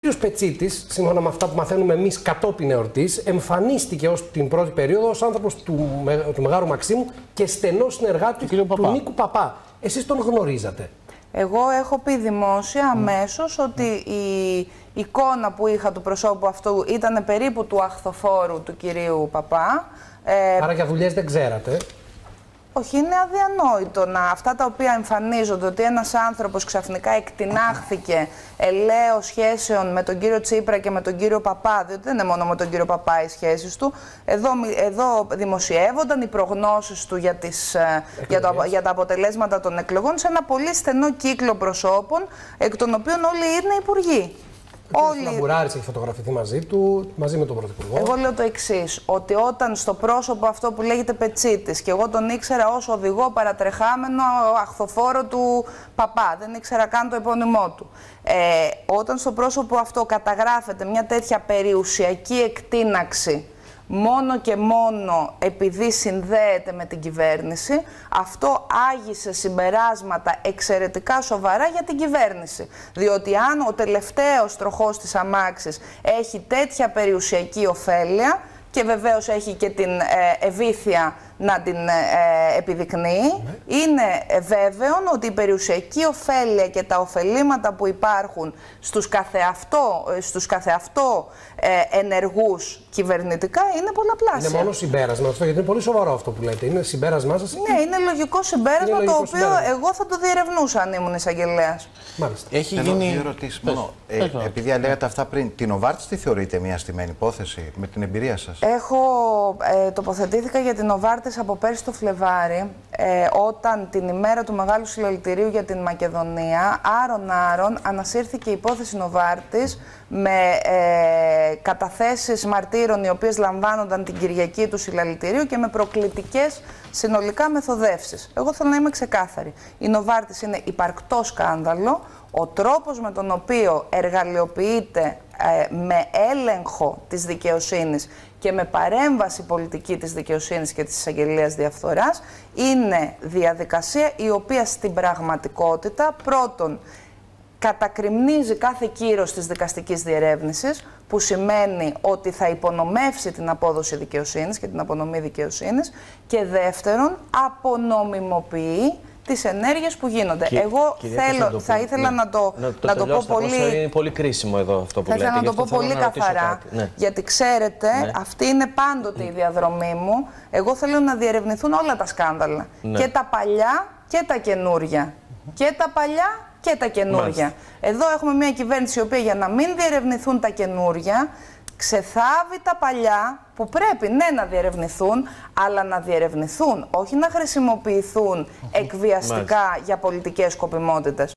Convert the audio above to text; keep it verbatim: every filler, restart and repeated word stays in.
Ο κ. Πετσίτης, σύμφωνα με αυτά που μαθαίνουμε εμείς κατόπιν εορτής, εμφανίστηκε ως την πρώτη περίοδο ως άνθρωπος του, του Μεγάρου Μαξίμου και στενός συνεργάτη του, του Νίκου Παπά. Εσείς τον γνωρίζατε? Εγώ έχω πει δημόσια αμέσως mm. ότι η εικόνα που είχα του προσώπου αυτού ήταν περίπου του αχθοφόρου του κυρίου Παπά. Ε, Άρα για δουλειές δεν ξέρατε? Όχι, είναι αδιανόητο να αυτά τα οποία εμφανίζονται, ότι ένας άνθρωπος ξαφνικά εκτινάχθηκε ελαίος σχέσεων με τον κύριο Τσίπρα και με τον κύριο Παπά, διότι δεν είναι μόνο με τον κύριο Παπά οι σχέσεις του. Εδώ, εδώ δημοσιεύονταν οι προγνώσεις του για, τις, για, το, για τα αποτελέσματα των εκλογών σε ένα πολύ στενό κύκλο προσώπων, εκ των οποίων όλοι είναι υπουργοί. Ο κ. Λαμπουράρης έχει φωτογραφηθεί μαζί του, μαζί με τον Πρωθυπουργό. Εγώ λέω το εξής, ότι όταν στο πρόσωπο αυτό που λέγεται Πετσίτης, και εγώ τον ήξερα ως οδηγό παρατρεχάμενο αχθοφόρο του Παπά, δεν ήξερα καν το επώνυμό του. Ε, όταν στο πρόσωπο αυτό καταγράφεται μια τέτοια περιουσιακή εκτείναξη, μόνο και μόνο επειδή συνδέεται με την κυβέρνηση, αυτό άγισε συμπεράσματα εξαιρετικά σοβαρά για την κυβέρνηση. Διότι αν ο τελευταίος τροχός της αμάξης έχει τέτοια περιουσιακή ωφέλεια και βεβαίως έχει και την ε, ευήθεια να την ε, επιδεικνύει, mm. είναι βέβαιο ότι η περιουσιακή ωφέλεια και τα ωφελήματα που υπάρχουν στους καθεαυτό, στους καθεαυτό ε, ενεργούς κυβερνητικά είναι πολλαπλάσια. Είναι μόνο συμπέρασμα αυτό, γιατί είναι πολύ σοβαρό αυτό που λέτε. Είναι συμπέρασμά σας? Ναι, είναι λογικό συμπέρασμα, είναι λογικό το οποίο συμπέρασμα. Εγώ θα το διερευνούσα αν ήμουν εισαγγελέας. Μάλιστα. Έχει Θέλω γίνει... δύο ερωτήσεις μόνο. Ε, ε, επειδή λέγατε αυτά πριν, την Νοβάρτης τι θεωρείτε μια στημένη υπόθεση με την εμπειρία σας? Έχω ε, τοποθετήθηκα για την Νοβάρτης από πέρσι το Φλεβάρι, ε, όταν την ημέρα του Μεγάλου Συλλαλητηρίου για την Μακεδονία, άρον-άρον ανασύρθηκε η υπόθεση Νοβάρτης με ε, καταθέσεις μαρτύρων οι οποίες λαμβάνονταν την Κυριακή του Συλλαλητηρίου και με προκλητικές συνολικά μεθοδεύσεις. Εγώ θέλω να είμαι ξεκάθαρη. Η Νοβάρτης είναι υπαρκτό σκάνδαλο. Ο τρόπος με τον οποίο εργαλειοποιείται ε, με έλεγχο της δικαιοσύνης και με παρέμβαση πολιτική της δικαιοσύνης και της εισαγγελίας διαφθοράς είναι διαδικασία η οποία στην πραγματικότητα πρώτον κατακριμνίζει κάθε κύρος της δικαστικής διερεύνησης, που σημαίνει ότι θα υπονομεύσει την απόδοση δικαιοσύνης και την απονομή δικαιοσύνης, και δεύτερον απονομιμοποιεί τις ενέργειες που γίνονται. Κι, Εγώ θέλω, το θα ήθελα ναι. να το, να το, να το πω πολύ... Είναι πολύ κρίσιμο εδώ αυτό που θα λέτε. Θα ήθελα να το πω πολύ καθαρά, ναι. γιατί ξέρετε, ναι. αυτή είναι πάντοτε η διαδρομή μου. Εγώ θέλω να διερευνηθούν όλα τα σκάνδαλα. Ναι. Και τα παλιά και τα καινούρια. Mm-hmm. Και τα παλιά και τα καινούρια. Μάλιστα. Εδώ έχουμε μια κυβέρνηση η οποία για να μην διερευνηθούν τα καινούρια, ξεθάβει τα παλιά που πρέπει ναι να διερευνηθούν, αλλά να διερευνηθούν, όχι να χρησιμοποιηθούν εκβιαστικά Μάλιστα. για πολιτικές σκοπιμότητες.